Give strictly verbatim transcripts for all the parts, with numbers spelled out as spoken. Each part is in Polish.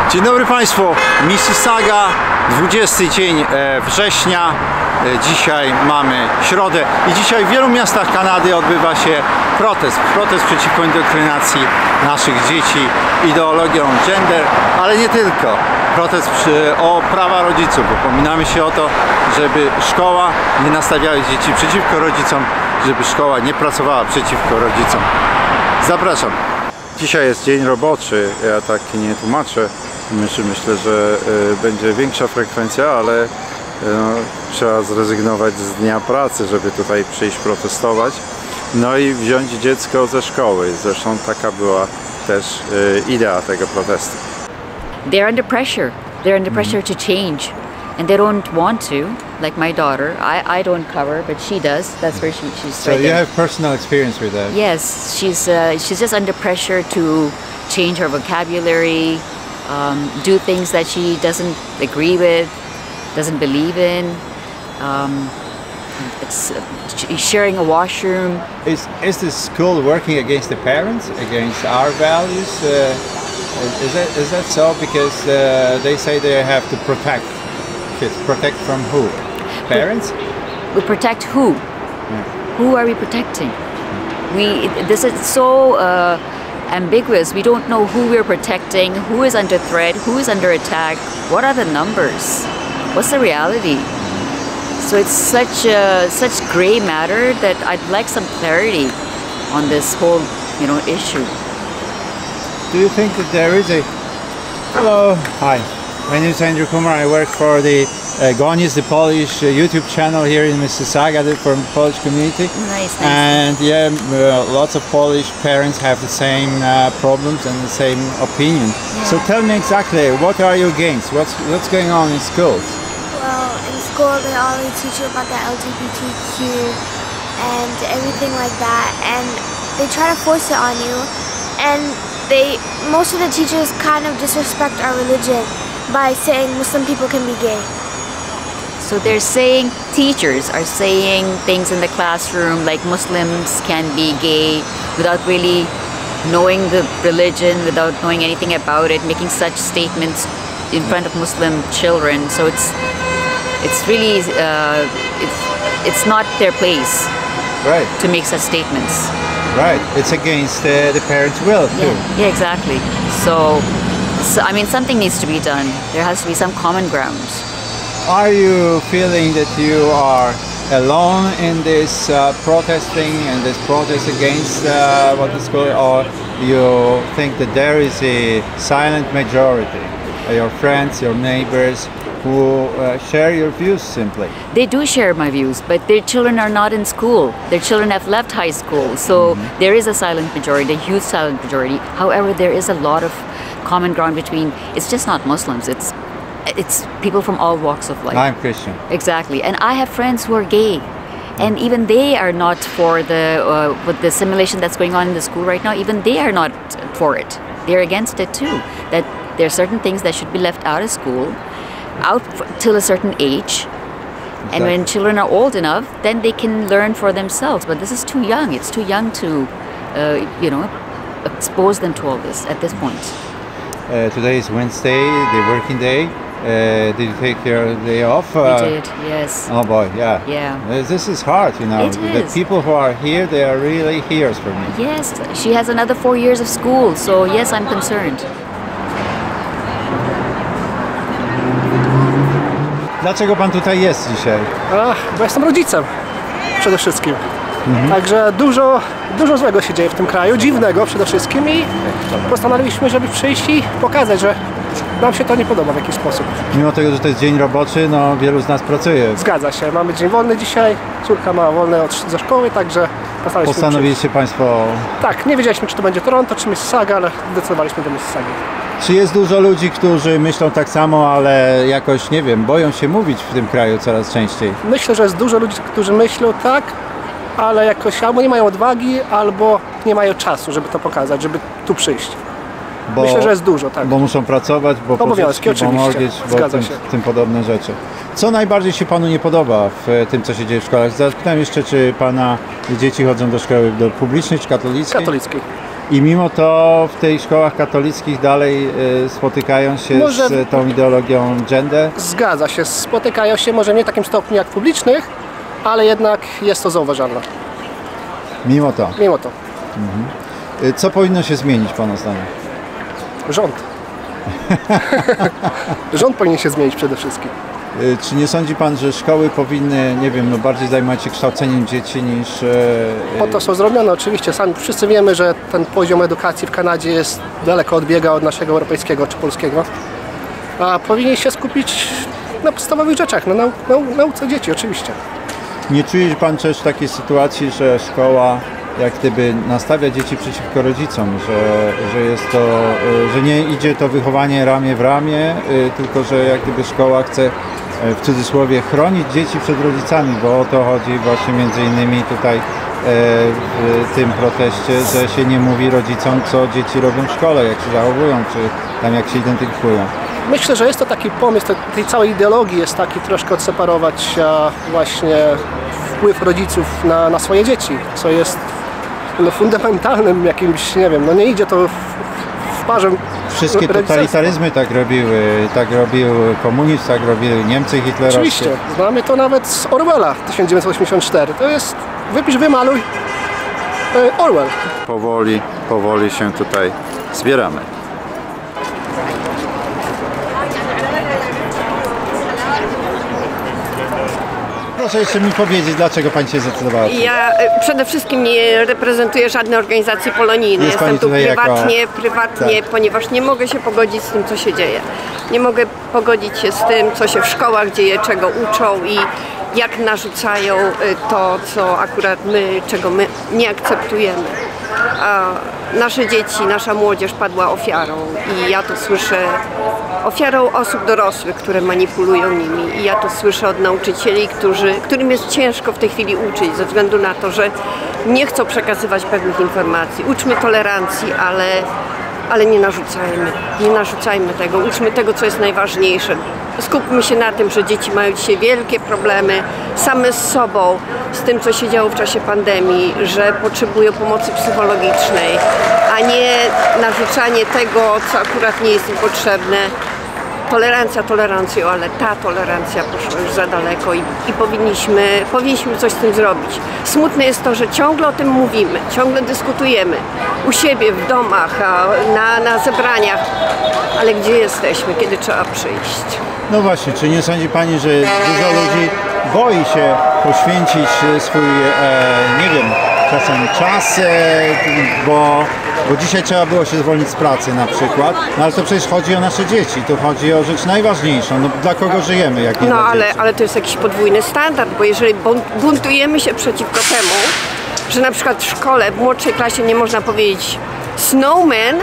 Dzień dobry Państwu, Mississauga, dwudziesty dzień września, dzisiaj mamy środę i dzisiaj w wielu miastach Kanady odbywa się protest, protest przeciwko indoktrynacji naszych dzieci ideologią gender, ale nie tylko, protest przy, o prawa rodziców, upominamy się o to, żeby szkoła nie nastawiała dzieci przeciwko rodzicom, żeby szkoła nie pracowała przeciwko rodzicom. Zapraszam. Dzisiaj jest dzień roboczy, ja tak nie tłumaczę. Myślę, myślę że y, będzie większa frekwencja, ale y, no, trzeba zrezygnować z dnia pracy, żeby tutaj przyjść protestować. No i wziąć dziecko ze szkoły. Zresztą taka była też y, idea tego protestu. They're under pressure. They're under pressure to change. And they don't want to, like my daughter. I, I don't cover, but she does. That's where she, she's So right you there. have personal experience with that? Yes, she's, uh, she's just under pressure to change her vocabulary, um, do things that she doesn't agree with, doesn't believe in. Um, it's, uh, sharing a washroom. Is, is the school working against the parents, against our values? Uh, is, that, is that so? Because uh, they say they have to protect kids. Protect from who? Parents? We protect who? Yeah. Who are we protecting? We, this is so uh, ambiguous. We don't know who we're protecting, who is under threat, who is under attack, what are the numbers, what's the reality? So it's such a, such gray matter that I'd like some clarity on this whole, you know, issue. Do you think that there is a... Hello. Hi. My name is Andrew Kumar. I work for the uh, Gonies, the Polish uh, YouTube channel here in Mississauga for the Polish community. Nice, nice. And yeah, uh, lots of Polish parents have the same uh, problems and the same opinion. Yeah. So tell me exactly, what are you against? What's, what's going on in schools? Well, in school they always teach you about the L G B T Q and everything like that, and they try to force it on you, and they, most of the teachers kind of disrespect our religion by saying Muslim people can be gay. So they're saying, teachers are saying things in the classroom like Muslims can be gay without really knowing the religion, without knowing anything about it, making such statements in front of Muslim children. So it's it's really uh, it's it's not their place, Right. to make such statements. Right. It's against uh, the parents' will too. Yeah, yeah, exactly. So, so I mean, something needs to be done. There has to be some common ground. Are you feeling that you are alone in this uh, protesting and this protest against uh, what is going on, or you think that there is a silent majority, uh, your friends, your neighbors, who uh, share your views simply? They do share my views, but their children are not in school. Their children have left high school, so mm-hmm. there is a silent majority, a huge silent majority. However, there is a lot of common ground between, it's just not Muslims, it's it's people from all walks of life. I'm Christian. Exactly, and I have friends who are gay, and even they are not for the, uh, with the simulation that's going on in the school right now, even they are not for it. They're against it too, that there are certain things that should be left out of school, out till a certain age, exactly. And when children are old enough, then they can learn for themselves. But this is too young. It's too young to, uh, you know, expose them to all this at this point. Uh, today is Wednesday, the working day. Uh, did you take your day off? Uh, I did, yes. Oh boy, yeah. Yeah. Uh, This is hard, you know. It The is. people who are here, they are really heroes for me. Yes, she has another four years of school, so yes, I'm concerned. Dlaczego pan tutaj jest dzisiaj? Ach, bo jestem rodzicem przede wszystkim. Mhm. Także dużo, dużo złego się dzieje w tym kraju, dziwnego przede wszystkim, i postanowiliśmy, żeby przyjść i pokazać, że nam się to nie podoba w jakiś sposób. Mimo tego, że to jest dzień roboczy, no wielu z nas pracuje. Zgadza się, mamy dzień wolny dzisiaj, córka ma wolne od, ze szkoły, także postanowiliśmy Postanowiliście państwo... przyjść. Tak, nie wiedzieliśmy, czy to będzie Toronto, czy Mississauga, ale zdecydowaliśmy do Mississaugi. Czy jest dużo ludzi, którzy myślą tak samo, ale jakoś, nie wiem, boją się mówić w tym kraju coraz częściej? Myślę, że jest dużo ludzi, którzy myślą tak, ale jakoś albo nie mają odwagi, albo nie mają czasu, żeby to pokazać, żeby tu przyjść. Bo, Myślę, że jest dużo, tak. Bo muszą pracować, bo Obowiązki, pożyczki, bo oczywiście. mortgage, bo Zgadza tym, się. tym podobne rzeczy. Co najbardziej się panu nie podoba w tym, co się dzieje w szkołach? Zapytam jeszcze, czy pana dzieci chodzą do szkoły do publicznej czy katolickiej? Katolickiej. I mimo to w tych szkołach katolickich dalej y, spotykają się Może- z tą ideologią gender? Zgadza się, spotykają się może nie w takim stopniu jak w publicznych, ale jednak jest to zauważalne. Mimo to. Mimo to. Y, Co powinno się zmienić Pana zdaniem? Rząd. Rząd powinien się zmienić przede wszystkim. Y, Czy nie sądzi Pan, że szkoły powinny, nie wiem, no bardziej zajmować się kształceniem dzieci niż... y, Po to są zrobione oczywiście. Sami wszyscy wiemy, że ten poziom edukacji w Kanadzie jest daleko odbiega od naszego europejskiego czy polskiego. A powinien się skupić na podstawowych rzeczach, na nau nau nauce dzieci oczywiście. Nie czuje Pan też takiej sytuacji, że szkoła jak gdyby nastawia dzieci przeciwko rodzicom, że, że jest to, y, że nie idzie to wychowanie ramię w ramię, y, tylko że jak gdyby szkoła chce y, w cudzysłowie chronić dzieci przed rodzicami, bo o to chodzi właśnie między innymi tutaj y, w tym proteście, że się nie mówi rodzicom, co dzieci robią w szkole, jak się zachowują, czy tam jak się identyfikują. Myślę, że jest to taki pomysł te- tej całej ideologii jest taki troszkę odseparować a, właśnie wpływ rodziców na, na swoje dzieci, co jest no, fundamentalnym jakimś, nie wiem, no nie idzie to w, w parze. Wszystkie rodzicielstwa. totalitaryzmy tak robiły, tak robił komunizm, tak robiły Niemcy hitlerowskie. Oczywiście, znamy to nawet z Orwella tysiąc dziewięćset osiemdziesiąt cztery. To jest wypisz, wymaluj e, Orwell. Powoli, powoli się tutaj zbieramy. Proszę jeszcze mi powiedzieć, dlaczego Pani się zdecydowała? Ja e, przede wszystkim nie reprezentuję żadnej organizacji polonijnej. Jest pani Jestem tu tutaj jako- prywatnie, prywatnie, Tak. ponieważ nie mogę się pogodzić z tym, co się dzieje. Nie mogę pogodzić się z tym, co się w szkołach dzieje, czego uczą i jak narzucają e, to, co akurat my, czego my nie akceptujemy. A nasze dzieci, nasza młodzież padła ofiarą i ja to słyszę ofiarą osób dorosłych, które manipulują nimi i ja to słyszę od nauczycieli, którzy, którym jest ciężko w tej chwili uczyć ze względu na to, że nie chcą przekazywać pewnych informacji. Uczmy tolerancji, ale, ale nie narzucajmy, nie narzucajmy tego, uczmy tego, co jest najważniejsze. Skupmy się na tym, że dzieci mają dzisiaj wielkie problemy same z sobą, z tym, co się działo w czasie pandemii, że potrzebują pomocy psychologicznej, a nie narzucanie tego, co akurat nie jest im potrzebne. Tolerancja tolerancją, ale ta tolerancja poszła już za daleko i, i powinniśmy, powinniśmy coś z tym zrobić. Smutne jest to, że ciągle o tym mówimy, ciągle dyskutujemy u siebie, w domach, a na, na zebraniach, ale gdzie jesteśmy, kiedy trzeba przyjść? No właśnie, czy nie sądzi Pani, że dużo ludzi boi się poświęcić swój, e, nie wiem, czasem czas, e, bo, bo dzisiaj trzeba było się zwolnić z pracy na przykład, no ale to przecież chodzi o nasze dzieci, tu chodzi o rzecz najważniejszą, no dla kogo żyjemy, jak nie No dla ale, dzieci. ale to jest jakiś podwójny standard, bo jeżeli bun- buntujemy się przeciwko temu, że na przykład w szkole, w młodszej klasie nie można powiedzieć snowman,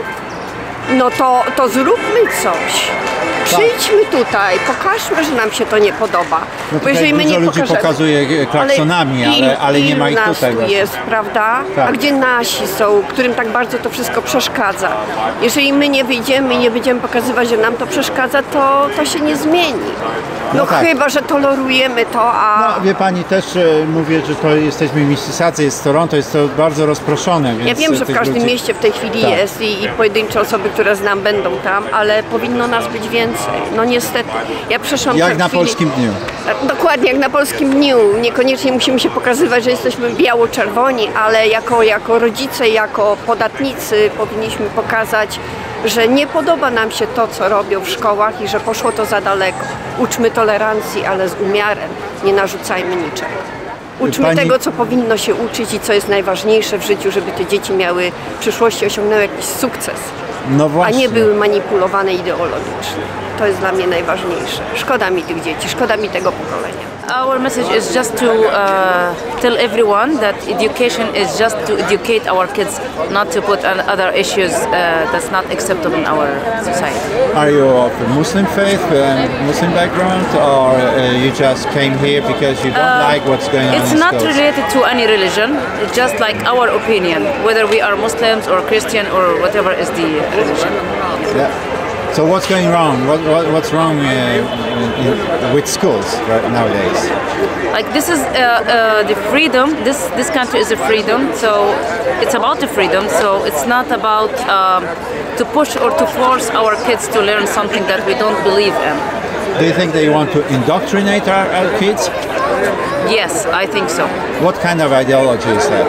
no to, to zróbmy coś. Przyjdźmy tutaj, pokażmy, że nam się to nie podoba. No Bo tutaj jeżeli my dużo nie ludzi pokażemy, pokazuje klaksonami, ale, il- ale nie ma ich ilu nas tutaj tu właśnie. jest, prawda? Tak. A gdzie nasi są, którym tak bardzo to wszystko przeszkadza? Jeżeli my nie wyjdziemy i nie będziemy pokazywać, że nam to przeszkadza, to, to się nie zmieni. No, No tak. chyba, że tolerujemy to, a... No, wie Pani, też e, mówię, że to jesteśmy w Mississauga, jest Toronto, jest to bardzo rozproszone, więc Ja wiem, że w tych każdym ludzi... mieście w tej chwili Tak. jest i, i pojedyncze osoby, które znam, będą tam, ale powinno nas być więcej. No niestety. Ja przeszłam Jak tę na chwili- Polskim Dniu. Dokładnie, jak na Polskim Dniu. Niekoniecznie musimy się pokazywać, że jesteśmy biało-czerwoni, ale jako, jako rodzice, jako podatnicy powinniśmy pokazać, że nie podoba nam się to, co robią w szkołach i że poszło to za daleko. Uczmy tolerancji, ale z umiarem. Nie narzucajmy niczego. Uczmy Pani- tego, co powinno się uczyć i co jest najważniejsze w życiu, żeby te dzieci miały w przyszłości osiągnęły jakiś sukces, No a właśnie. nie były manipulowane ideologicznie. To jest dla mnie najważniejsze. Szkoda mi tych dzieci, szkoda mi tego pokolenia. Our message is just to uh, tell everyone that education is just to educate our kids, not to put on other issues uh, that's not acceptable in our society. Are you of a Muslim faith, um, Muslim background, or uh, you just came here because you don't Uh, like what's going on It's in not schools? related to any religion. It's just like our opinion, whether we are Muslims or Christian or whatever is the religion. Yeah. So what's going wrong? What, what what's wrong uh, in, with schools right nowadays? Like this is uh, uh, the freedom. This this country is a freedom. So it's about the freedom. So it's not about um, to push or to force our kids to learn something that we don't believe in. Do you think they want to indoctrinate our, our kids? Yes, I think so. What kind of ideology is that?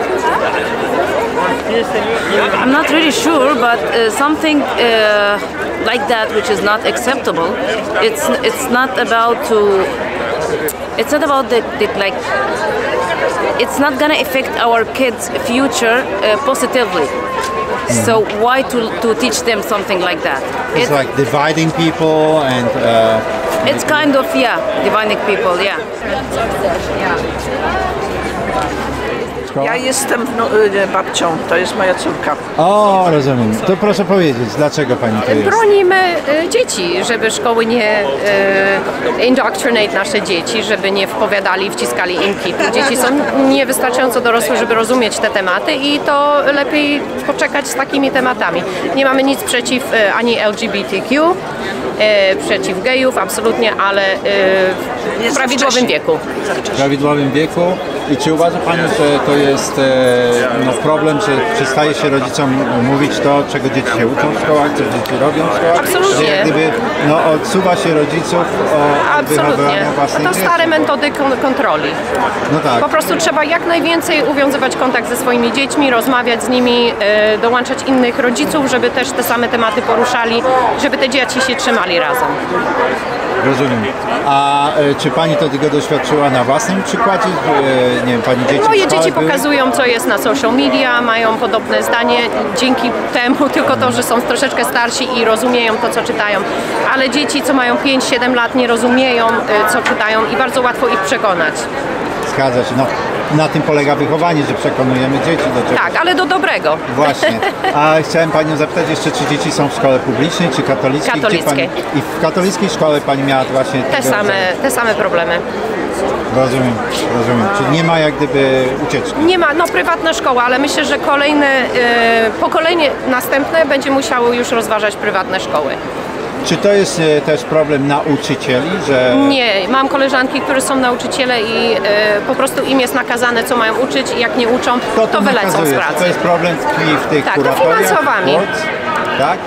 I'm not really sure, but uh, something uh, like that which is not acceptable. It's it's not about to. It's not about the, the like. It's not gonna affect our kids' future uh, positively. Mm. So why to to teach them something like that? It's it, like dividing people and. Uh, it's kind of yeah, dividing people, yeah. Ja jestem no, babcią, to jest moja córka. O, rozumiem. To proszę powiedzieć, dlaczego pani to jest? Bronimy e, dzieci, żeby szkoły nie e, indoctrinate nasze dzieci, żeby nie wpowiadali, wciskali im kitu. Dzieci są niewystarczająco dorosłe, żeby rozumieć te tematy i to lepiej poczekać z takimi tematami. Nie mamy nic przeciw e, ani L G B T Q, e, przeciw gejów, absolutnie, ale e, w prawidłowym wieku. W prawidłowym wieku. I czy uważa pani, że to jest e, no, problem, że przestaje się rodzicom mówić to, czego dzieci się uczą w szkołach, co dzieci robią w szkołach? Absolutnie. Że jak gdyby no, odsuwa się rodziców od wychowywania własnych To dzieci? stare metody kon kontroli. No tak. Po prostu trzeba jak najwięcej uwiązywać kontakt ze swoimi dziećmi, rozmawiać z nimi, e, dołączać innych rodziców, żeby też te same tematy poruszali, żeby te dzieci się trzymali razem. Rozumiem. A e, czy pani to tego doświadczyła na własnym przykładzie? E, nie wiem, pani dzieci Moje dzieci były? pokazują, co jest na social media, mają podobne zdanie, dzięki temu tylko to, że są troszeczkę starsi i rozumieją to, co czytają. Ale dzieci, co mają pięć siedem lat, nie rozumieją, co czytają i bardzo łatwo ich przekonać. Zgadza się. No, na tym polega wychowanie, że przekonujemy dzieci do czegoś. Tak, ale do dobrego. Właśnie. A chciałem panią zapytać jeszcze, czy dzieci są w szkole publicznej, czy katolickiej? Katolickiej. Pani, I w katolickiej szkole pani miała właśnie... Te same, te same problemy. Rozumiem, rozumiem. Czyli nie ma jak gdyby ucieczki. Nie ma, no prywatna szkoła, ale myślę, że kolejne e, pokolenie następne będzie musiało już rozważać prywatne szkoły. Czy to jest e, też problem nauczycieli, że... Nie, mam koleżanki, które są nauczyciele i e, po prostu im jest nakazane, co mają uczyć i jak nie uczą, to, to wylecą z pracy. To jest problem tkwi w tych tak, kuratoriach? Tak, finansowami. Tak?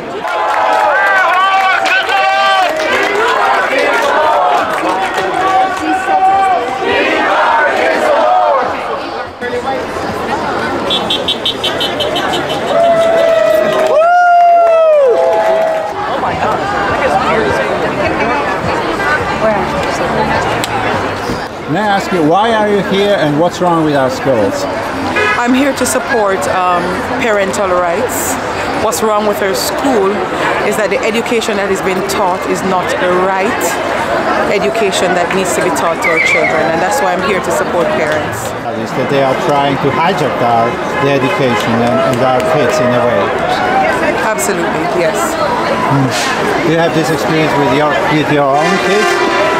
May I ask you, why are you here and what's wrong with our schools? I'm here to support um, parental rights. What's wrong with our school is that the education that is being taught is not the right education that needs to be taught to our children, and that's why I'm here to support parents. Is that they are trying to hijack our the education and, and our kids in a way. Absolutely, yes. Hmm. Do you have this experience with your with your own kids?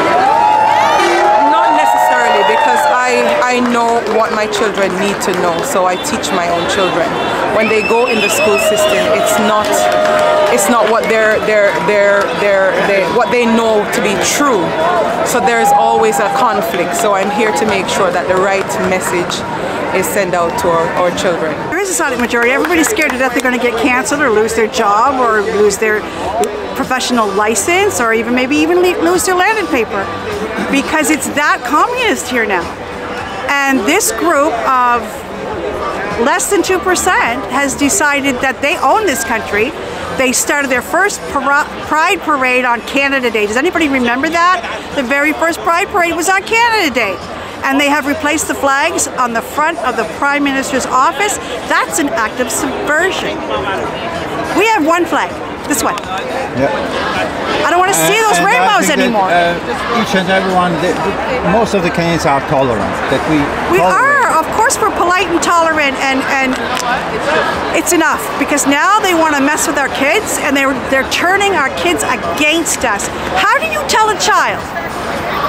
Because I, I know what my children need to know, so I teach my own children. When they go in the school system, it's not it's not what they're they're they're they're they what they know to be true. So there's always a conflict. So I'm here to make sure that the right message is sent out to our, our children. There is a silent majority. Everybody's scared to death they're going to get canceled or lose their job or lose their professional license or even maybe even lose their landed paper, because it's that communist here now. And this group of less than two percent has decided that they own this country. They started their first Pride Parade on Canada Day. Does anybody remember that? The very first Pride Parade was on Canada Day. And they have replaced the flags on the front of the Prime Minister's office. That's an act of subversion. We have one flag, this one. Yeah. I don't want to see those and rainbows anymore. That, uh, each and everyone, the, the, most of the Kenyans are tolerant. That we we tolerate. are, of course, we're polite and tolerant, and and it's enough, because now they want to mess with our kids, and they're they're turning our kids against us. How do you tell a child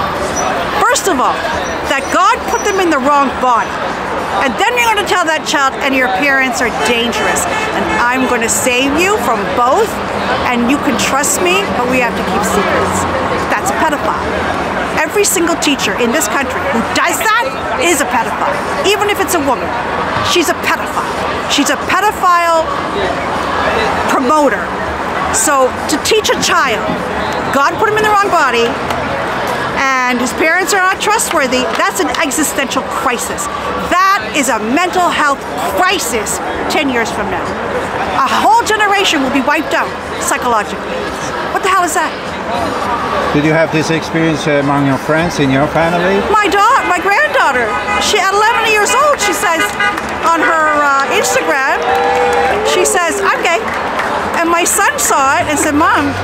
First of all, that God put them in the wrong body. And then you're going to tell that child and your parents are dangerous. And I'm going to save you from both. And you can trust me, but we have to keep secrets. That's a pedophile. Every single teacher in this country who does that is a pedophile. Even if it's a woman, she's a pedophile. She's a pedophile promoter. So to teach a child, God put him in the wrong body, and his parents are not trustworthy, that's an existential crisis. That is a mental health crisis ten years from now. A whole generation will be wiped out psychologically. What the hell is that? Did you have this experience among your friends in your family? My daughter, my granddaughter, she at eleven years old, she says on her uh, Instagram, she says, I'm gay. And my son saw it and said, Mom,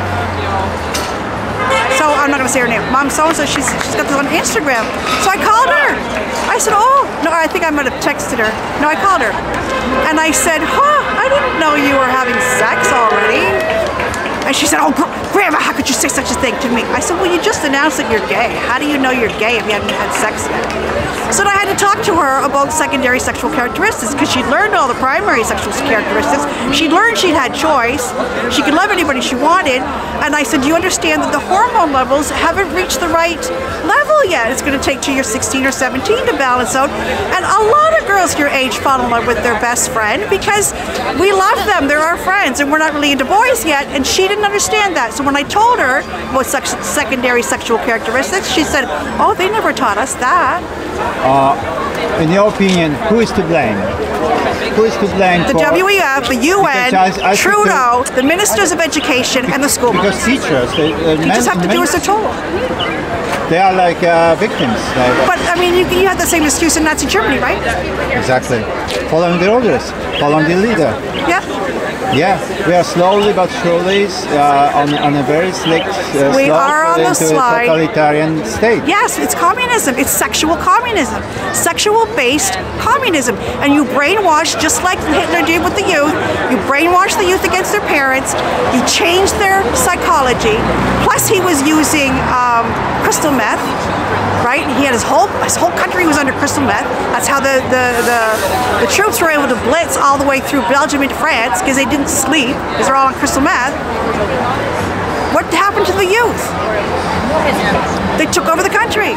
so I'm not going to say her name. Mom so-and-so, she's, she's got this on Instagram. So I called her. I said, oh, no, I think I might have texted her. No, I called her. And I said, huh, I didn't know you were having sex already. And she said, oh, Grandma, how could you say such a thing to me? I said, well, you just announced that you're gay. How do you know you're gay if you haven't had sex yet? So I had to talk to her about secondary sexual characteristics because she'd learned all the primary sexual characteristics. She'd learned she'd had choice. She could love anybody she wanted. And I said, do you understand that the hormone levels haven't reached the right level yet? It's going to take till you're sixteen or seventeen to balance out. And a lot of girls your age fall in love with their best friend because we love them. They're our friends and we're not really into boys yet. And she didn't understand that. So when I told her about sex secondary sexual characteristics, she said, oh, they never taught us that. Uh, in your opinion, who is to blame? Who is to blame The for... W E F, the U N, I, I Trudeau, the ministers of education, and the school Because boards. teachers, they, uh, Teachers have to do as they're told. They are like uh, victims. Like, But I mean, you, you had the same excuse in Nazi Germany, right? exactly. Following the orders, following the leader. Yeah. Yeah, we are slowly but surely uh, on, on a very slick uh, We slope are on the into slide. a totalitarian state. Yes, it's communism. It's sexual communism. Sexual-based communism. And you brainwash, just like Hitler did with the youth, you brainwash the youth against their parents, you change their psychology. Plus he was using um, crystal meth, right? He had his whole his whole country was under crystal meth. That's how the, the, the, the troops were able to blitz all the way through Belgium into France, because they didn't sleep, because they're all on crystal meth. What happened to the youth? They took over the country.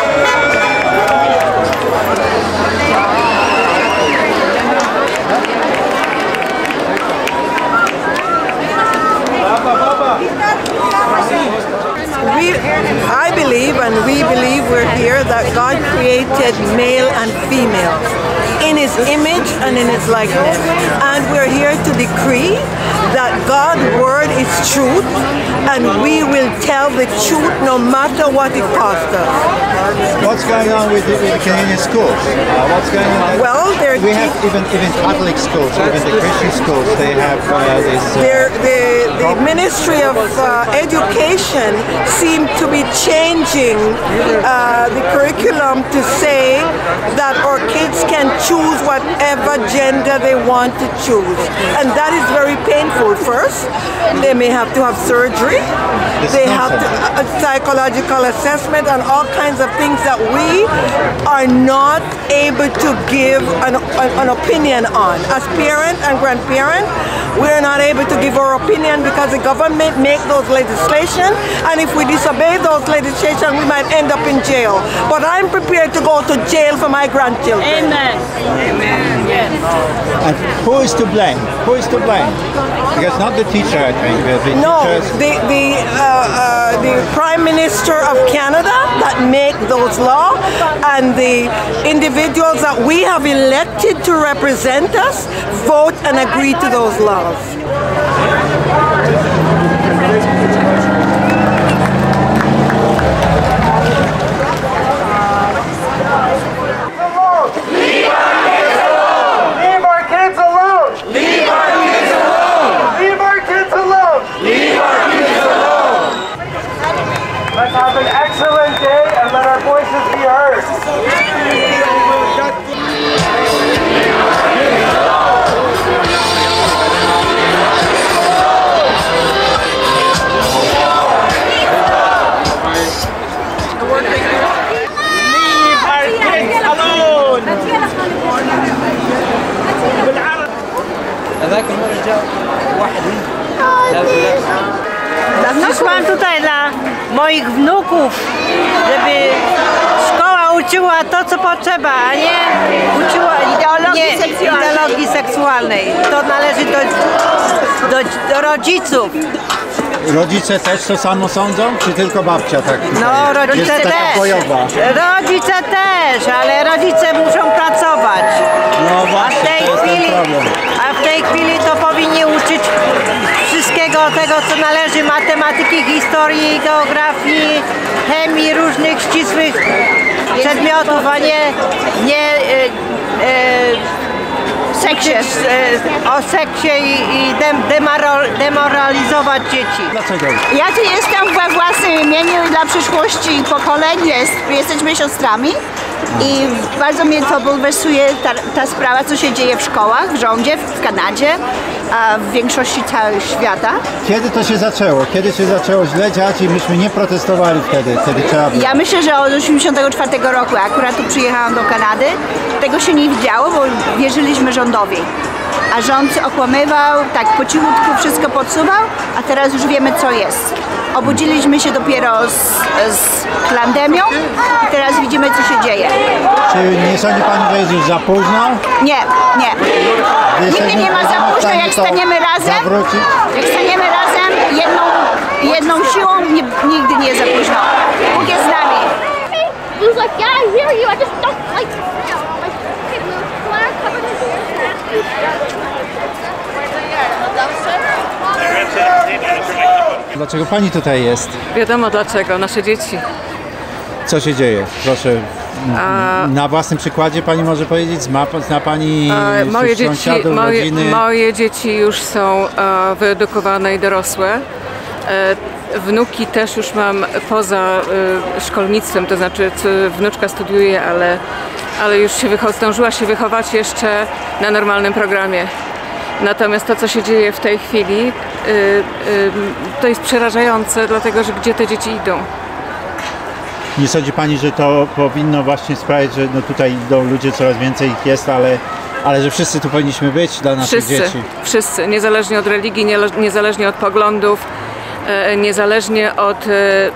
We, I believe, and we believe we're here, that God created male and female in His image and in His likeness. And we're here to decree that God's word is truth, and we will tell the truth no matter what it costs us. What's going on with the, with the Canadian schools? Uh, what's going on? Well, they're we have even even Catholic schools, even the Christian schools. They have uh, this. Uh, the the Ministry of uh, Education seem to be changing uh, the curriculum to say that our kids can choose whatever gender they want to choose, and that is very painful. First, they may have to have surgery. They have to, a psychological assessment and all kinds of things that we are not able to give an, an opinion on. As parent and grandparent, we're not able to give our opinion because the government make those legislation, and if we disobey those legislation, we might end up in jail. But I'm prepared to go to jail for my grandchildren. Amen. Amen. Yes. And who is to blame? Who is to blame? Because not the teacher, I think. The, the no, teachers. the the uh, uh, the Prime Minister of Canada that make those laws, and the individuals that we have elected to represent us vote and agree to those laws. Let's have an excellent day and let our voices be heard. moich wnuków, żeby szkoła uczyła to, co potrzeba, a nie uczyła ideologii, nie, seksualnej. ideologii seksualnej. To należy do, do, do rodziców. Rodzice też to samo sądzą, czy tylko babcia tak? No, rodzice jest taka też. bojowa. Rodzice też, ale rodzice muszą pracować. No A w właśnie, tej to jest ten chwili, problem. a w tej chwili to powinni uczyć wszystkiego tego, co należy, matematyki, historii, geografii, chemii, różnych ścisłych przedmiotów, a nie, nie e, e, Seksie. uczyć, e, o seksie i, i dem, demaro- demoralizować dzieci. Dlaczego? Ja tu jestem we własnym imieniu i dla przyszłości pokoleń jest, jesteśmy siostrami i bardzo mnie to bulwersuje ta, ta sprawa, co się dzieje w szkołach, w rządzie, w Kanadzie, a w większości całego świata. Kiedy to się zaczęło? Kiedy się zaczęło źle dziać i myśmy nie protestowali wtedy? Wtedy trzeba było. Ja myślę, że od osiemdziesiątego czwartego roku, akurat tu przyjechałam do Kanady, tego się nie widziało, bo wierzyliśmy rządowi. A rząd okłamywał, tak po cichutku wszystko podsuwał, a teraz już wiemy, co jest. Obudziliśmy się dopiero z, z pandemią i teraz widzimy, co się dzieje. Czy nie sądzi Pani, że jest już za późno? Nie, nie. Nigdy nie ma za późno, jak staniemy razem. Zawrócić? Jak staniemy razem jedną, jedną siłą, nie, nigdy nie jest za późno. Bóg jest z nami. He was like, yeah, I hear you. I just don't like. Like, hey, Blue, you want to cover this? Dlaczego Pani tutaj jest? Wiadomo dlaczego, nasze dzieci. Co się dzieje? Proszę, A- na własnym przykładzie Pani może powiedzieć? Zna, zna Pani E, moje, dzieci, sąsiadów, moje, rodziny? moje dzieci już są e, wyedukowane i dorosłe. E, wnuki też już mam poza e, szkolnictwem, to znaczy c, wnuczka studiuje, ale, ale już się wycho- zdążyła się wychować jeszcze na normalnym programie. Natomiast to, co się dzieje w tej chwili, y, y, to jest przerażające, dlatego że gdzie te dzieci idą? Nie sądzi Pani, że to powinno właśnie sprawić, że no tutaj idą ludzie, coraz więcej ich jest, ale, ale że wszyscy tu powinniśmy być dla naszych Wszyscy, dzieci? wszyscy, niezależnie od religii, nie, niezależnie od poglądów, e, niezależnie od e, e,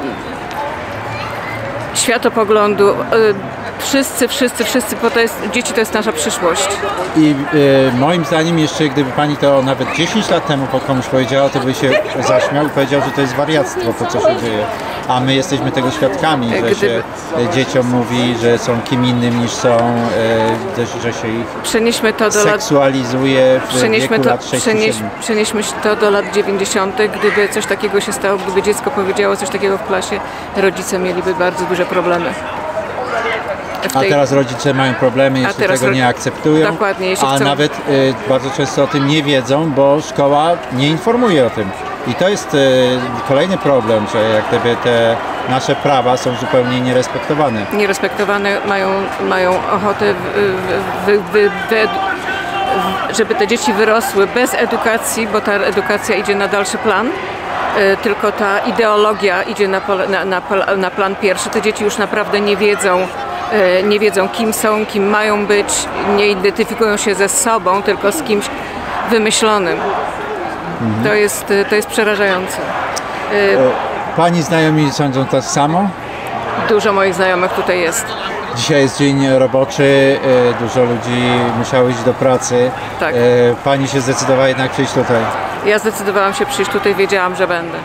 światopoglądu. E, Wszyscy, wszyscy, wszyscy, bo to jest, dzieci to jest nasza przyszłość. I e, moim zdaniem jeszcze gdyby Pani to nawet dziesięć lat temu pod komuś powiedziała, to by się zaśmiał i powiedział, że to jest wariactwo, to co się dzieje. A my jesteśmy tego świadkami, że Gdyby- się e, dzieciom mówi, że są kim innym niż są, e, że się ich Przenieśmy to do lat, seksualizuje w przenieśmy wieku to, lat sześciu przenieś, siedmiu. przenieśmy to do lat dziewięćdziesiątych. Gdyby coś takiego się stało, gdyby dziecko powiedziało coś takiego w klasie, rodzice mieliby bardzo duże problemy. W A tej- teraz rodzice mają problemy, A jeśli teraz tego ro- nie akceptują, Dokładnie, jeśli a chcą- nawet y, bardzo często o tym nie wiedzą, bo szkoła nie informuje o tym. I to jest y, kolejny problem, że jak gdyby te nasze prawa są zupełnie nierespektowane. Nierespektowane mają, mają ochotę, w, w, w, w, w, żeby te dzieci wyrosły bez edukacji, bo ta edukacja idzie na dalszy plan. y, Tylko ta ideologia idzie na, pol- na, na, pol- na plan pierwszy. Te dzieci już naprawdę nie wiedzą, y, nie wiedzą kim są, kim mają być, nie identyfikują się ze sobą, tylko z kimś wymyślonym. To jest, y, to jest przerażające. Y, Pani znajomi sądzą to samo? Dużo moich znajomych tutaj jest. Dzisiaj jest dzień roboczy, y, dużo ludzi musiało iść do pracy. Tak. Y, Pani się zdecydowała jednak przyjść tutaj. Ja zdecydowałam się przyjść tutaj, wiedziałam, że będę.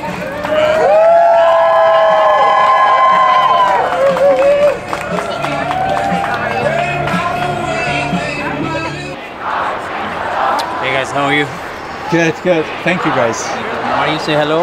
Hey guys, how are you? Good, good. Thank you guys. Why do you say hello?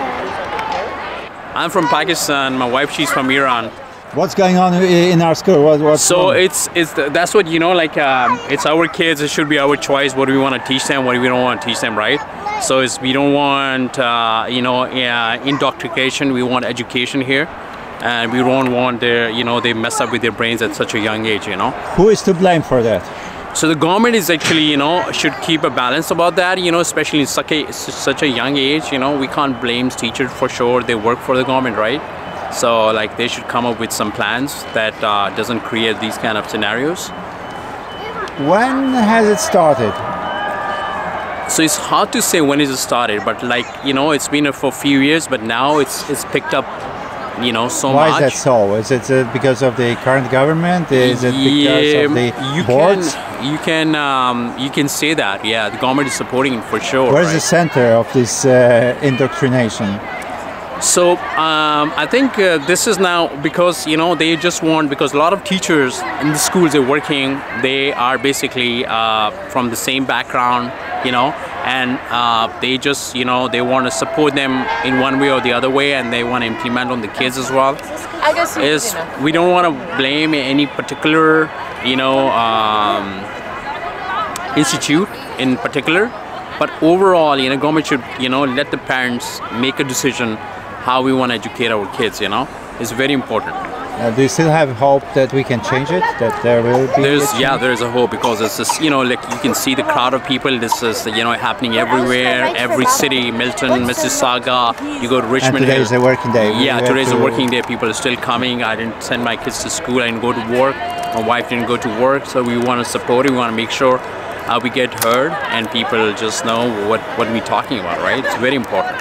I'm from Pakistan. My wife, she's from Iran. What's going on i- in our school? What, what's So wrong? it's it's that's what you know. Like um, it's our kids. It should be our choice. What do we want to teach them? What do we don't want to teach them? Right? So it's we don't want uh, you know uh, indoctrination. We want education here, and we don't want their you know they mess up with their brains at such a young age. You know. Who is to blame for that? So the government is actually, you know, should keep a balance about that, you know, especially in such a, such a young age, you know, we can't blame teachers for sure, they work for the government, right? So like they should come up with some plans that uh, doesn't create these kind of scenarios. When has it started? So it's hard to say when it started, but like you know, it's been for a few years, but now it's it's picked up, you know, so Why much. is that so? Is it uh, because of the current government? Is it because Yeah, of the you boards? can you can um, you can say that. Yeah, the government is supporting it for sure. Where's right? the center of this uh, indoctrination? So um, I think uh, this is now because you know they just want, because a lot of teachers in the schools they're working, they are basically uh, from the same background, you know, and uh, they just you know they want to support them in one way or the other way, and they want to implement on the kids as well. I guess Is we don't want to blame any particular you know um, institute in particular, but overall, you know, government should you know let the parents make a decision how we want to educate our kids, you know, it's very important. Uh, do you still have hope that we can change it? That there will be? There's a change? yeah, there's a hope because it's just you know like you can see the crowd of people. This is you know happening everywhere, every city, Milton, Mississauga. You go to Richmond. And today Hill. is a working day. We Yeah, have today's a to- working day. People are still coming. I didn't send my kids to school. I didn't go to work. My wife didn't go to work. So we want to support it. We want to make sure uh, we get heard and people just know what what we're talking about. Right? It's very important.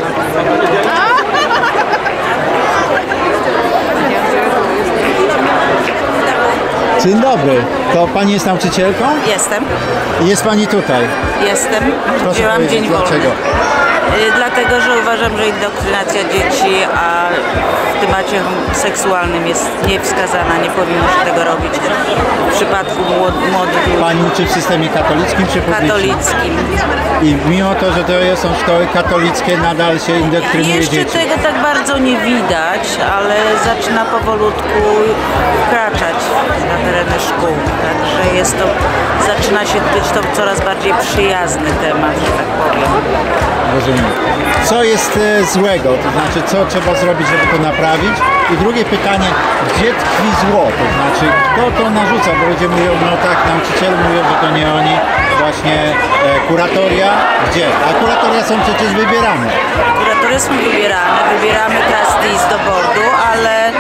Dzień dobry. To pani jest nauczycielką? Jestem. Jest pani tutaj. Jestem. Proszę Wzięłam powiedzieć, dzień wolny. dlaczego? Y, Dlatego, że uważam, że indoktrynacja dzieci, a w temacie seksualnym jest niewskazana, nie powinno się tego robić w przypadku młod- młodych ludzi. Pani uczy w systemie katolickim czy publicznym? Katolickim. I mimo to, że to są szkoły katolickie, nadal się indoktrynuje Jeszcze dzieci. tego tak bardzo nie widać, ale zaczyna powolutku wkraczać na tereny szkół. Także jest to, zaczyna się być to coraz bardziej przyjazny temat, że tak powiem. Rozumiem. Co jest e, złego? To znaczy, co trzeba zrobić, żeby to naprawić? I drugie pytanie, gdzie tkwi zło? To znaczy, kto to narzuca? Bo ludzie mówią, no tak, nauczyciele mówią, że to nie oni. Właśnie e, kuratoria, gdzie? A kuratoria są przecież wybierane. Kuratoria są wybierane, wybieramy trustees do boardu, ale e,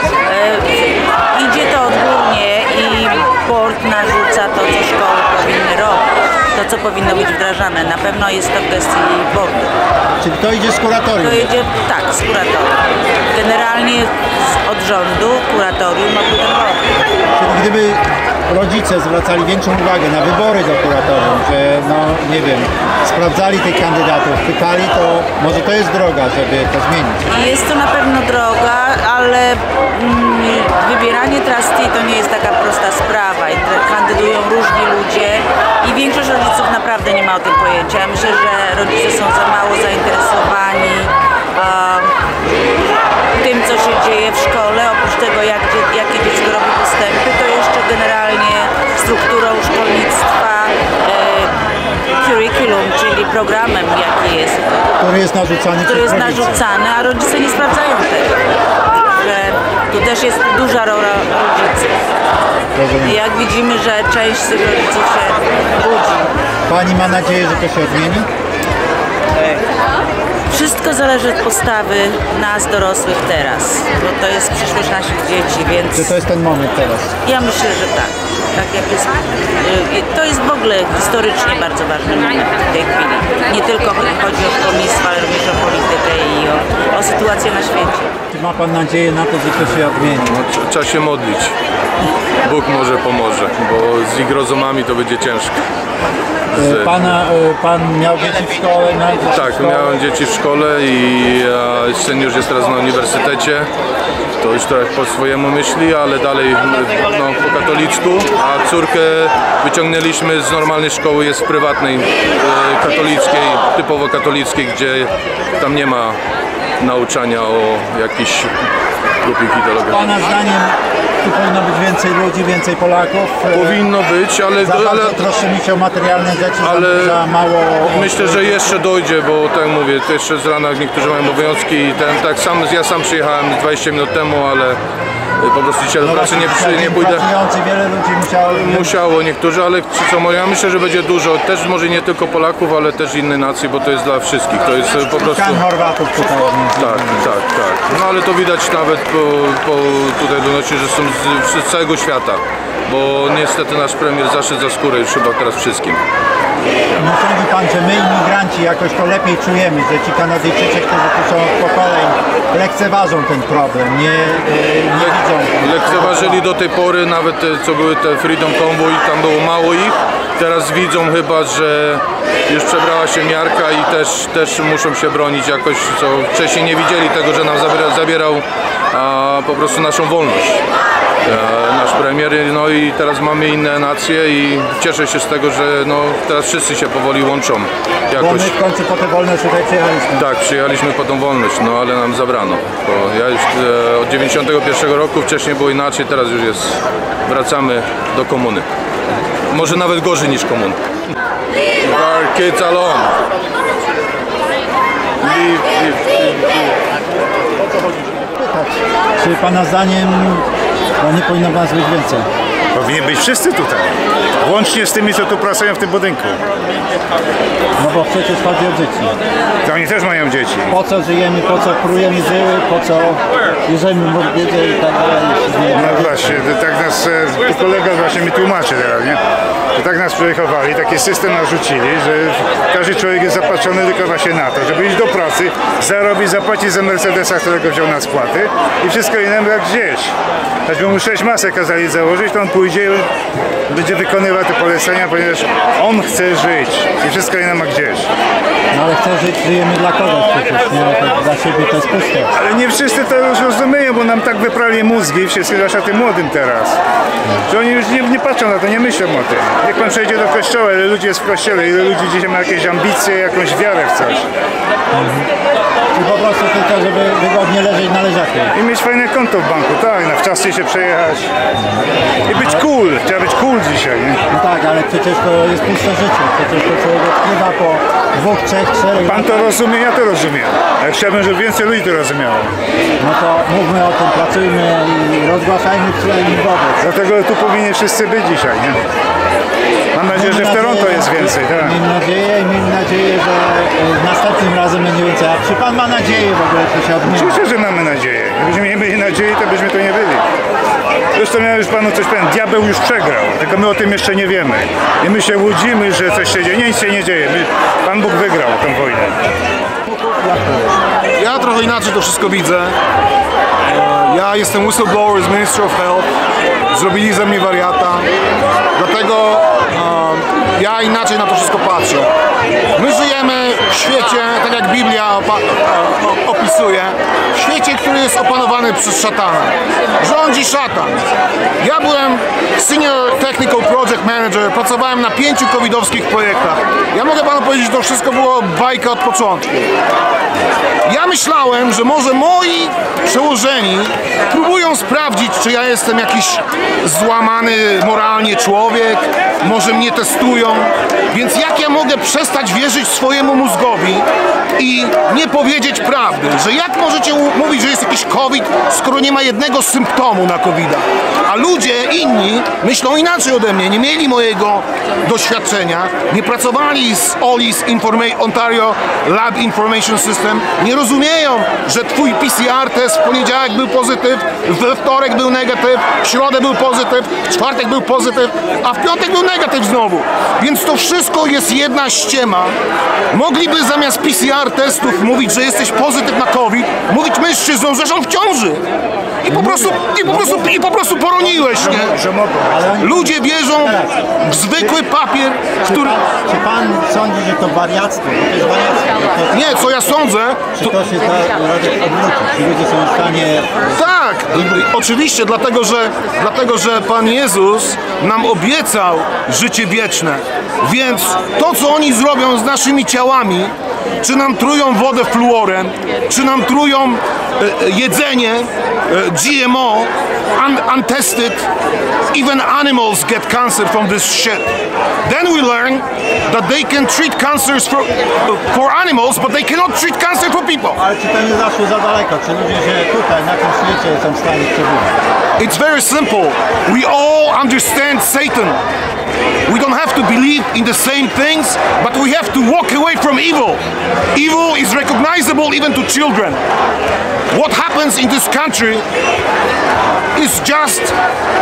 idzie to odgórnie i board narzuca to, co szkoły powinny robić, to, co powinno być wdrażane. Na pewno jest to w gestii boardu. Czyli to idzie z kuratorium? To idzie, tak, z kuratorium. Generalnie z, od rządu, kuratorium, a potem board. Czyli gdyby rodzice zwracali większą uwagę na wybory do kuratorium, że no nie wiem, sprawdzali tych kandydatów, pytali, to może to jest droga, żeby to zmienić. Jest to na pewno droga, ale mm, wybieranie trustee to nie jest taka prosta sprawa i tra- kandydują różni ludzie i większość rodziców naprawdę nie ma o tym pojęcia. Ja myślę, że rodzice są za mało zainteresowani um, tym, co się dzieje w szkole. Oprócz tego, jak, dzie- jakie dziecko robi postępy, to jeszcze generalnie strukturą szkolnictwa, e, curriculum, czyli programem, jaki jest. Który jest narzucany Który przez jest rodziców. narzucany, a rodzice nie sprawdzają tego. Że tu też jest duża rola rodziców. Rozumiem. I jak widzimy, że część z tych rodziców się budzi. Pani ma nadzieję, że to się odmieni? Wszystko zależy od postawy nas, dorosłych teraz, bo to jest przyszłość naszych dzieci, więc Czy to jest ten moment teraz? ja myślę, że tak. Tak jak jest, y, to jest w ogóle historycznie bardzo ważny moment w tej chwili. Nie tylko chodzi o szkolnictwo, ale również o politykę i o, o sytuację na świecie. Czy ma Pan nadzieję na to, że to się odmieni? Trzeba się modlić. Bóg może pomoże, bo z ich rozumami to będzie ciężko. E, Pana, e, pan miał dzieci w szkole? Miał dzieci w Tak, szkole? miałem dzieci w szkole i e, syn już jest teraz na uniwersytecie. To już trochę po swojemu myśli, ale dalej no, po katolicku, a córkę wyciągnęliśmy z normalnej szkoły, jest w prywatnej, e, katolickiej, typowo katolickiej, gdzie tam nie ma nauczania o jakichś głupich ideologiach. Pana zdaniem tu powinno być więcej ludzi, więcej Polaków? E, Powinno być, ale... Za ale bardzo troszczymy się o materialne rzeczy, ale za mało... myślę, że jeszcze dojdzie, bo tak jak mówię, to jeszcze z rana niektórzy mają obowiązki i ten, tak sam, ja sam przyjechałem dwadzieścia minut temu, ale po prostu dzisiaj do pracy nie, przy, nie pójdę. Pracujący, wiele ludzi musiało... Musiało niektórzy, ale co, ja myślę, że będzie dużo, też może nie tylko Polaków, ale też innych nacji, bo to jest dla wszystkich, to jest po prostu... Tam Chorwatów tutaj. Tak, tak, tak. No ale to widać nawet po, po tutaj donosi, że są z, z całego świata. bo niestety nasz premier zaszedł za skórę już chyba teraz wszystkim. No sądzi pan, że my imigranci jakoś to lepiej czujemy, że ci Kanadyjczycy, którzy tu są od pokoleń, lekceważą ten problem, nie, nie widzą. Lekceważyli do tej pory, nawet te, co były te Freedom Convoy, tam było mało ich. Teraz widzą chyba, że już przebrała się miarka i też, też muszą się bronić jakoś, co wcześniej nie widzieli tego, że nam zabiera, zabierał a, po prostu naszą wolność. E, nasz premier, no i teraz mamy inne nacje i cieszę się z tego, że no, teraz wszyscy się powoli łączą jakoś. Bo my w końcu po tę wolność tutaj przyjechaliśmy. Tak, przyjechaliśmy po tą wolność, no ale nam zabrano. Bo ja już e, od dziewięćdziesiątego pierwszego roku, wcześniej było inaczej, teraz już jest, wracamy do komuny. Może nawet gorzej niż komun. Leave our kids alone. Leave, leave, leave, leave. Czy pana zdaniem no nie powinno nas być więcej? Powinni być wszyscy tutaj, łącznie z tymi, co tu pracują w tym budynku. No bo przecież chodzi o dzieci. To oni też mają dzieci. Po co żyjemy, po co prujemy żyły, po co bierzemy morbiedzę i tak dalej. No właśnie, to tak nas, tu kolega właśnie mi tłumaczy teraz, nie? To tak nas wychowali, taki system narzucili, że każdy człowiek jest zapatrzony tylko właśnie na to, żeby iść do pracy, zarobić, zapłacić za Mercedesa, którego wziął na spłaty i wszystko innego jak gdzieś. Choćby mu sześć masek kazali założyć, to on pójdzie i będzie wykonywał te polecenia, ponieważ on chce żyć i wszystko inne ma gdzieś. No ale chce żyć, żyjemy dla kogoś przecież, nie? To dla siebie to jest puste. Ale nie wszyscy to już rozumieją, bo nam tak wyprali mózgi, wszyscy, zwłaszcza tym młodym teraz, że oni już nie, nie patrzą na to, nie myślą o tym. Jak pan przejdzie do kościoła, ile ludzi jest w kościele, ile ludzi dzisiaj ma jakieś ambicje, jakąś wiarę w coś. Mhm. Czy po prostu tylko, żeby wygodnie leżeć na leżaku. I mieć fajne konto w banku, tak, na wczasy się przejechać. I być cool, trzeba być cool dzisiaj, nie? No tak, ale przecież to jest puste życie, przecież to człowiek odkrywa po dwóch, trzech, czterech... Pan to rozumie, ja to rozumiem. Ja chciałbym, żeby więcej ludzi to rozumiało. No to mówmy o tym, pracujmy i rozgłaszajmy przynajmniej wobec. Dlatego tu powinni wszyscy być dzisiaj, nie? Mam nadzieję, że w Toronto jest więcej, tak? Miejmy nadzieję i miejmy nadzieję, że następnym razem będzie więcej. A czy pan ma nadzieję w ogóle, że się odmieni? Oczywiście, że mamy nadzieję. Gdybyśmy nie mieli nadziei, to byśmy to nie byli. Zresztą ja już panu coś powiem, diabeł już przegrał, tylko my o tym jeszcze nie wiemy. I my się łudzimy, że coś się dzieje. Nie, nic się nie dzieje. My, Pan Bóg wygrał tę wojnę. Ja trochę inaczej to wszystko widzę. Ja jestem whistleblower z Ministry of Health. Zrobili ze mnie wariata. Dlatego ja inaczej na to wszystko patrzę. My żyjemy w świecie, tak jak Biblia opisuje, w świecie, który jest opanowany przez szatana. Rządzi szatan. Ja byłem Senior Technical Project Manager, pracowałem na pięciu covidowskich projektach. Ja mogę panu powiedzieć, że to wszystko było bajka od początku. Ja myślałem, że może moi przełożeni próbują sprawdzić, czy ja jestem jakiś złamany moralnie człowiek, może mnie testują, więc jak ja mogę przestać wierzyć swojemu mózgowi i nie powiedzieć prawdy, że jak możecie mówić, że jest jakiś COVID, skoro nie ma jednego symptomu na kowida, a ludzie inni myślą inaczej ode mnie, nie mieli mojego doświadczenia, nie pracowali z O L I S, Ontario Lab Information System, nie rozumieją, że twój P C R test w poniedziałek był pozytyw, we wtorek był negatyw, w środę był pozytyw, w czwartek był pozytyw, a w piątek był negatyw znowu. Więc to wszystko jest jedna ściema. Mogliby zamiast P C R testów mówić, że jesteś pozytyw na COVID, mówić mężczyznom, że są w ciąży. I po prostu, i po prostu, i po prostu poroniłeś, nie? Ludzie wierzą w zwykły papier, który... Czy pan sądzi, że to wariactwo? To jest wariactwo. Nie, co ja sądzę... Czy to się da odwrócić? Czy ludzie są w stanie... Tak, oczywiście, dlatego że, dlatego że Pan Jezus nam obiecał życie wieczne. Więc to, co oni zrobią z naszymi ciałami, czy nam trują wodę fluorem, czy nam trują e, jedzenie e, G M O, un, untested, even animals get cancer from this shit. Then we learn that they can treat cancers for, for animals, but they cannot treat cancer for people. Ale czy to nie zaszło za daleko? Czy ludzie się tutaj, na tym świecie są w stanie przebywać? It's very simple. We all understand Satan. We don't have to believe in the same things, but we have to walk away from evil. Evil is recognizable even to children. What happens in this country is just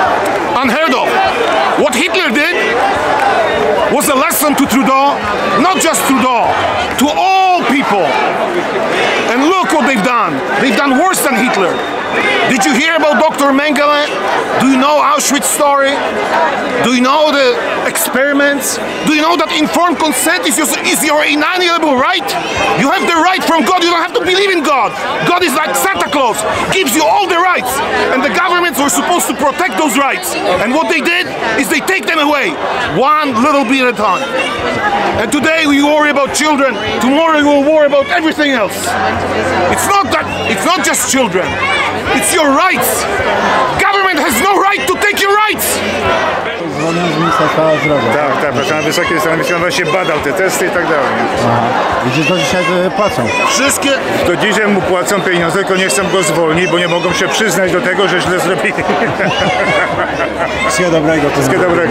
unheard of. What Hitler did was a lesson to Trudeau, not just Trudeau, to all people. And look what they've done. They've done worse than Hitler. Did you hear about Doctor Mengele? Do you know Auschwitz story? Do you know the experiments? Do you know that informed consent is your, is your inalienable right? You have the right from God. You don't have to believe in God. God is like Santa Claus, gives you all the rights. And the governments were supposed to protect those rights. And what they did is they take them away, one little bit at a time. And today we worry about children. Tomorrow we will worry about everything else. It's not that. It's not just children. It's your rights. Government has no right to take your rights. Dzwonią z Ministerstwa Zdrowia. Tak, tak, proszę na wysokie stanowisko, on właśnie badał te testy i tak dalej. Aha. Widzisz, to dzisiaj płacą. Wszystkie, to dzisiaj mu płacą pieniądze, tylko nie chcą go zwolnić, bo nie mogą się przyznać do tego, że źle zrobili. Wszystkiego dobrego. Wszystkiego dobrego.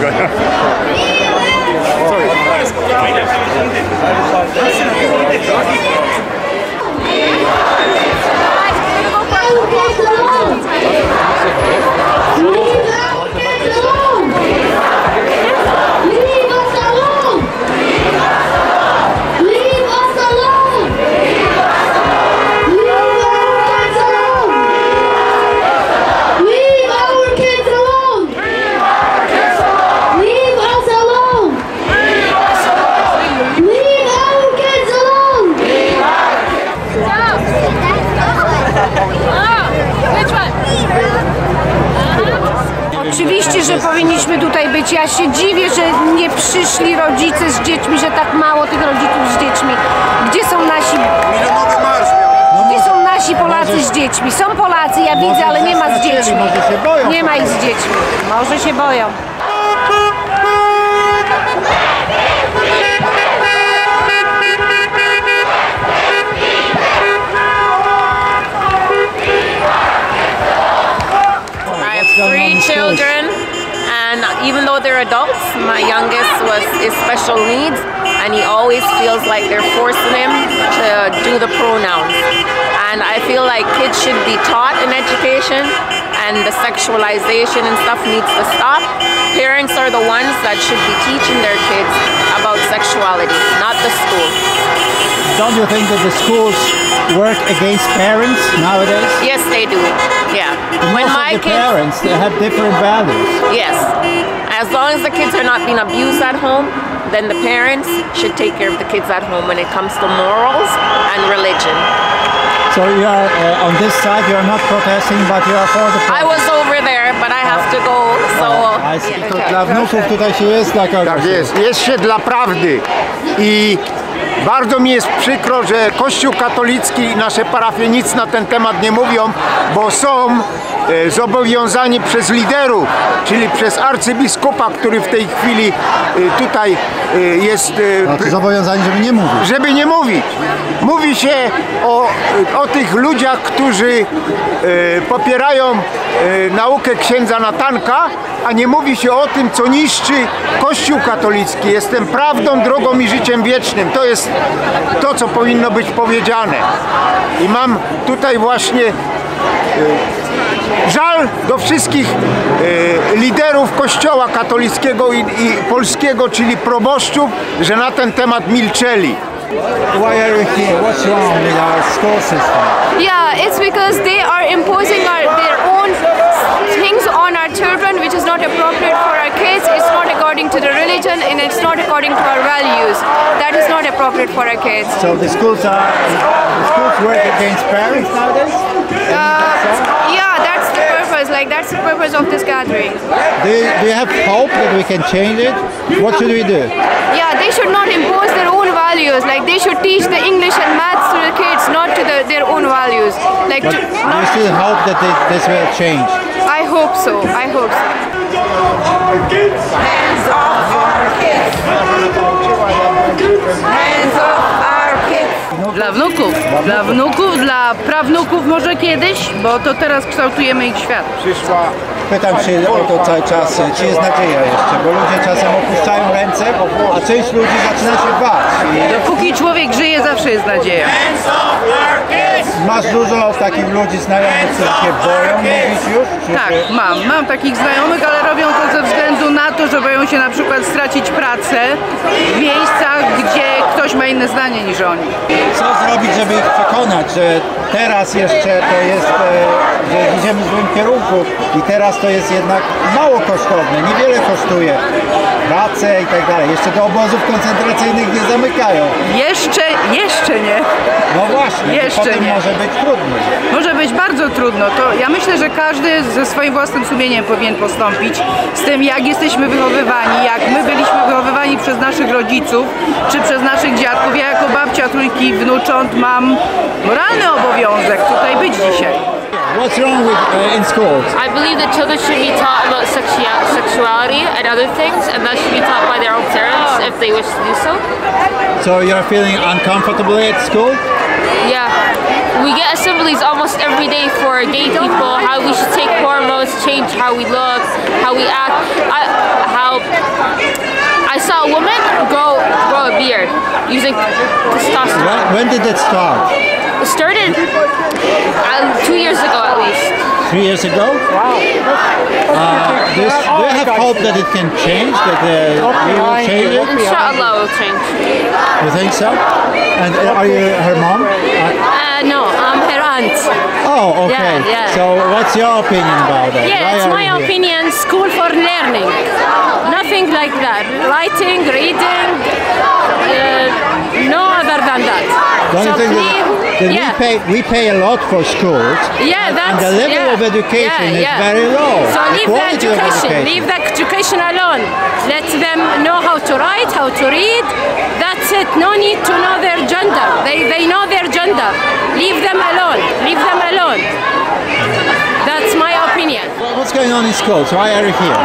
Oczywiście, że powinniśmy tutaj być. Ja się dziwię, że nie przyszli rodzice z dziećmi, że tak mało tych rodziców z dziećmi. Gdzie są nasi... Gdzie są nasi Polacy z dziećmi? Są Polacy, ja widzę, ale nie ma z dziećmi. Nie ma ich z dziećmi. Może się boją. Three children, and even though they're adults, my youngest was is special needs, and he always feels like they're forcing him to do the pronouns. And I feel like kids should be taught in education, and the sexualization and stuff needs to stop. Parents are the ones that should be teaching their kids about sexuality, not the school. Don't you think that the schools work against parents nowadays? Yes, they do. Yeah. And When most my of the kids, parents, they have different values. yes, as long as the kids are not being abused at home, then the parents should take care of the kids at home when it comes to morals and religion. So you are uh, on this side, you are not protesting, but you are for the I was over there, but I have to go, so... I see. To dla wnuków tutaj się jest dla kogoś. Tak jest, jest się dla prawdy i bardzo mi jest przykro, że Kościół katolicki i nasze parafie nic na ten temat nie mówią, bo są e, zobowiązani przez liderów, czyli przez arcybiskupa, który w tej chwili e, tutaj e, jest... E, Znaczy zobowiązani, żeby nie mówić. Żeby nie mówić. Mówi się o, o tych ludziach, którzy e, popierają e, naukę księdza Natanka, a nie mówi się o tym, co niszczy Kościół katolicki. Jestem prawdą, drogą i życiem wiecznym. To jest to, co powinno być powiedziane. I mam tutaj właśnie e, żal do wszystkich e, liderów Kościoła katolickiego i, i polskiego, czyli proboszczów, że na ten temat milczeli. Why are you here? What's wrong with our school system? Yeah, it's because they are imposing our, their own things on our children, which is not appropriate for our kids. It's not according to the religion, and it's not according to our values. That is not appropriate for our kids. So the schools are the schools work against parents nowadays? Uh, yeah, that's the purpose. Like that's the purpose of this gathering. Do you, do you have hope that we can change it? What should we do? Yeah, they should not impose their own values. Like they should teach the English and maths to the kids, not to the, their own values. Like But to, do you still hope that this, this will change? I hope so. I hope so. Hands off our kids. Hands off our kids. Dla wnuków, dla wnuków, dla prawnuków może kiedyś, bo to teraz kształtujemy ich świat. Przyszła, pytam się o to cały czas, czy jest nadzieja jeszcze, bo ludzie czasem opuszczają ręce, a część ludzi zaczyna się bać. I... Dopóki człowiek żyje, zawsze jest nadzieja. Hands off our kids. masz dużo takich ludzi znajomych, którzy się boją mówić już? Czy Tak, mam. Mam takich znajomych, ale robią to ze względu na to, że boją się na przykład stracić pracę w miejscach, gdzie ktoś ma inne zdanie niż oni. Co zrobić, żeby ich przekonać, że teraz jeszcze to jest, e, że idziemy w złym kierunku i teraz to jest jednak mało kosztowne, niewiele kosztuje pracę i tak dalej. Jeszcze do obozów koncentracyjnych nie zamykają. Jeszcze, jeszcze nie. No właśnie, jeszcze potem nie. może być trudno. Może być bardzo trudno. To ja myślę, że każdy ze swoim własnym sumieniem powinien postąpić z tym, jak jesteśmy wychowywani, jak my byliśmy wychowywani przez naszych rodziców czy przez naszych dziadków. Ja jako babcia trójki wnucząt mam moralny obowiązek tutaj być dzisiaj. What's wrong with uh, in schools? I believe that children should be taught about sexua- sexuality and other things, and that should be taught by their own parents if they wish to do so. So you're feeling uncomfortable at school? Yeah. We get assemblies almost every day for gay people, how we should take hormones, change how we look, how we act, I, how... I saw a woman grow, grow a beard using testosterone. When, when did it start? It started uh, two years ago at least. Three years ago? Wow. Uh, do, you, do you have hope that it can change, that uh, we will change it? Inshallah it will change. You think so? And uh, are you her mom? Uh, Uh, no, I'm her aunt. oh, okay. Yeah, yeah. So what's your opinion about that? Yeah, Why it's are my you here? opinion, school for learning. Nothing like that. Writing, reading, uh, no other than that. Don't you So think please, that, that yeah. we pay we pay a lot for schools? Yeah, and, that's and the level yeah, of education yeah, is yeah. very low. So The leave the quality of education, education. leave the education alone. Let them know how to write, how to read. That's it. No need to know their gender. They they know their gender. Leave them alone. Leave them alone. That's my opinion. What's going on in schools? Why are you here?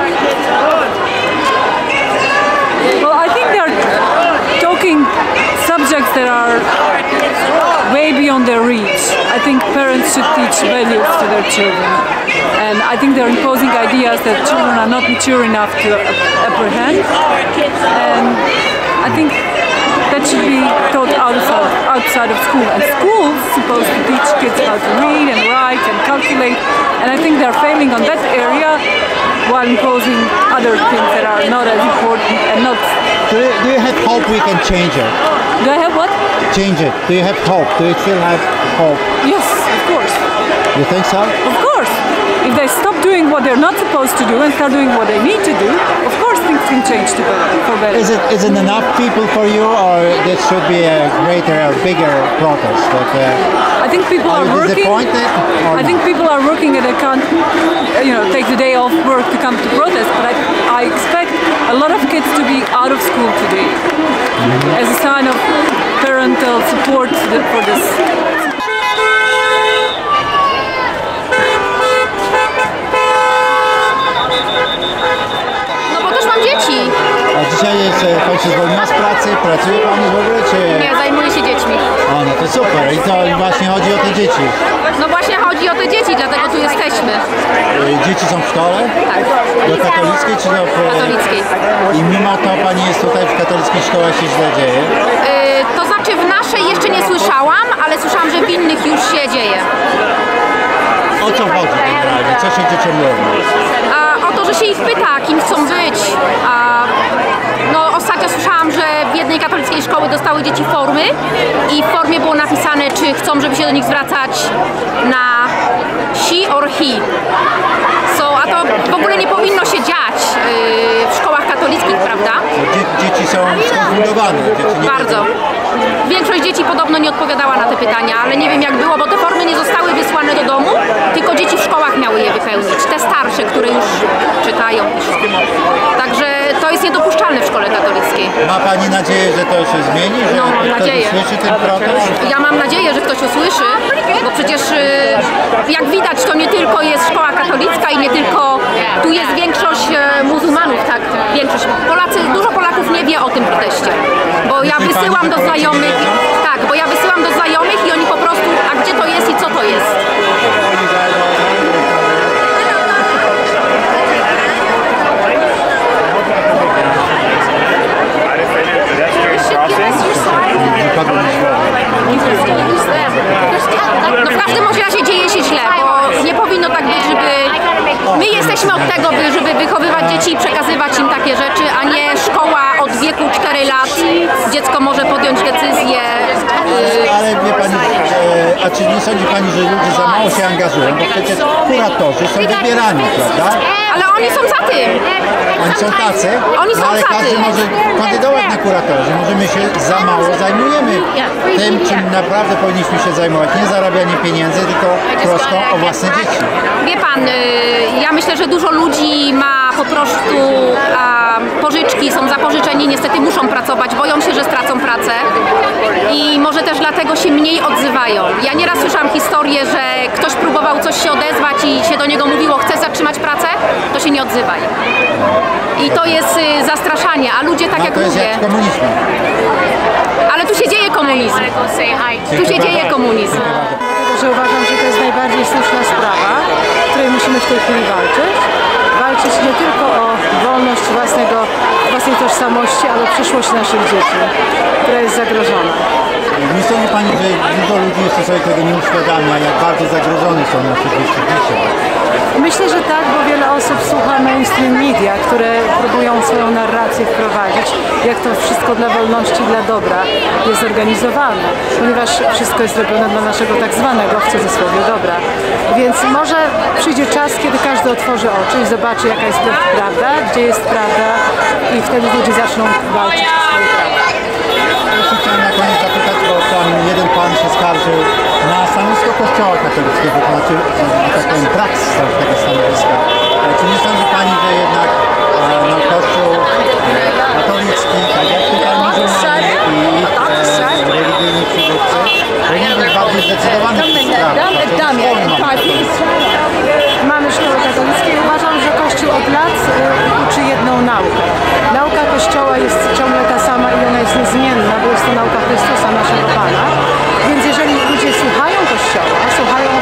Well, I think they're talking subjects that are way beyond their reach. I think parents should teach values to their children. And I think they're imposing ideas that children are not mature enough to apprehend. And I think that should be taught outside, outside of school. And school's supposed to teach kids how to read and write and calculate. And I think they're failing on that area while imposing other things that are not as important and not... Do you, do you have hope we can change it? Do I have what? Change it. Do you have hope? Do you still have hope? Yes, of course. You think so? Of course. If they stop doing what they're not supposed to do and start doing what they need to do, of course things can change to better, for better. Is it is it enough people for you, or there should be a greater or bigger protest? That, uh, I think people are, are, you working. disappointed? or I think not? people are working and they can't, uh, you know, take the day off work to come to protest. But I, I expect a lot of kids to be out of school today, Mm-hmm. as a sign of parental support for this. No bo też mam dzieci. A dzisiaj jest, e, pan się zwolniła z pracy? Pracuje pani w ogóle, czy... Nie, zajmuję się dziećmi. O, no to super. I to właśnie chodzi o te dzieci. No właśnie chodzi o te dzieci, dlatego tu jesteśmy. E, Dzieci są w szkole? Tak. Do katolickiej czy do... Katolickiej. I mimo to pani jest tutaj w katolickich szkołach, się źle dzieje? Yy, to znaczy w naszej jeszcze nie słyszałam, ale słyszałam, że w innych już się dzieje. O co chodzi generalnie? Co się dzieciom mówi? A o to, że się ich pyta, kim chcą być. A, no ostatnio słyszałam, że w jednej katolickiej szkoły dostały dzieci formy i w formie było napisane, czy chcą, żeby się do nich zwracać na she or he. So, a to w ogóle nie powinno się dziać yy, w szkołach katolickich, prawda? Dzie dzieci są skonfundowane. Dzieci nie Bardzo. Większość dzieci podobno nie odpowiadała na te pytania, ale nie wiem jak było, bo te formy nie zostały wysłane do domu, tylko dzieci w szkołach miały je wypełnić. Te starsze, które już czytają. Także to jest niedopuszczalne w szkole katolickiej. Ma pani nadzieję, że to się zmieni? Że No, mam ktoś nadzieję. usłyszy ten protest? Ja mam nadzieję, że ktoś usłyszy, bo przecież y, jak widać to nie tylko jest szkoła katolicka i nie tylko tu jest większość e, muzułmanów, tak, większość. Polacy, dużo Polaków nie wie o tym proteście, bo ja Myśli pani, wysyłam że do Polacy znajomych, nie wiedzą? tak, bo ja wysyłam do znajomych i oni po prostu, a gdzie to jest i co to jest? No a czy nie sądzi Pani, że ludzie za mało się angażują? Bo przecież kuratorzy są wybierani, prawda? Ale oni są za tym. Oni są tacy, Oni są no, ale za każdy tym. może kandydować na kuratorzy. Może my się za mało zajmujemy tym, czym naprawdę powinniśmy się zajmować. Nie zarabianie pieniędzy, tylko troską o własne dzieci. Wie pan, y, ja myślę, że dużo ludzi ma po prostu a, pożyczki, są zapożyczeni, niestety muszą pracować, boją się, że stracą pracę i może też dlatego się mniej odzywają. Ja nieraz słyszałam historię, że ktoś próbował coś się odezwać i się do niego mówiło, chce zatrzymać pracę, to się nie odzywaj. I to jest y, zastraszanie, a ludzie tak No, jak to jest mówię. jak w komunizmie. Ale tu się dzieje komunizm. Tu się dzieje komunizm. Dlatego, że uważam, że to jest najbardziej słuszna sprawa, w której musimy w tej chwili walczyć. Walczyć nie tylko o wolność własnego, własnej tożsamości, ale o przyszłość naszych dzieci, która jest zagrożona. Nie sądzi Pani, że dużo ludzi jeszcze sobie tego nie uświadamia, jak bardzo zagrożone są nasze dzieci dzisiaj? Myślę, że tak, bo wiele osób słucha mainstream media, które próbują swoją narrację wprowadzić, jak to wszystko dla wolności, dla dobra jest zorganizowane, ponieważ wszystko jest robione dla naszego tak zwanego, w cudzysłowie, dobra. Więc może przyjdzie czas, kiedy każdy otworzy oczy i zobaczy, jaka jest prawda, gdzie jest prawda i wtedy ludzie zaczną walczyć o swoje prawa. Jeszcze chciałem na koniec zapytać, bo tam jeden pan się skarżył na stanowisko Kościoła katolickiego, to znaczy, że tak powiem, brak tego stanowiska. Czy nie sądzi Pani, że jednak no, Kościół katolicki, tak jak tutaj muzułmanie i ich e, religijni przywódcy, powinien być bardziej zdecydowany w tych sprawach? Mamy szkołę katolicką i uważam, że Kościół od lat y, uczy jedną naukę. Nauka Kościoła jest ciągle ta sama i ona jest niezmienna, bo jest to nauka Chrystusa, naszego Pana. Więc jeżeli ludzie słuchają Kościoła, słuchają